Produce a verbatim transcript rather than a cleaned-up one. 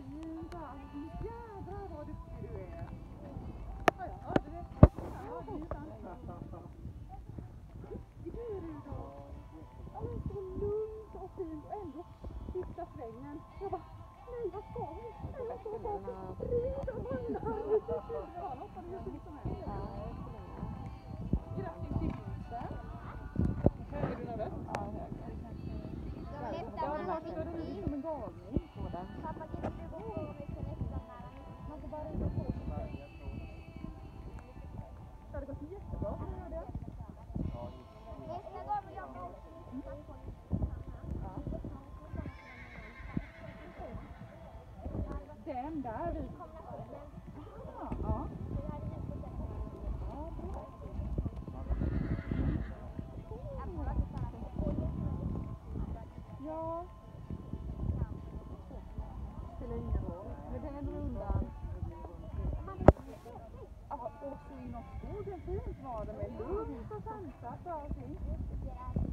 fint. Jädrar vad duktig du är. Ja, jag hörde det. Ja, det är ju sant. Det blir det då. Ja, men så lugnt och fint och ändå sista svängen. Jag bara, nej vad ska hon? Nej, jag ska bara rida vagnar. Ja, jag hoppade ju hur som helst. Grattis till vinsten. Är du nervös? Ja, hög. Ja, det var det som en galning på den. Pappa, kan du gå på mig till nästan nära? Man får bara rida på sig. Det hade gått jättebra för att göra det. Nästa gång vill jag gå. Den där vi... Ja, ja. Ja. Spelar ingen roll. Men den rundan. Ja, och så inom skogen fint var det med lugnt och sansat och allting.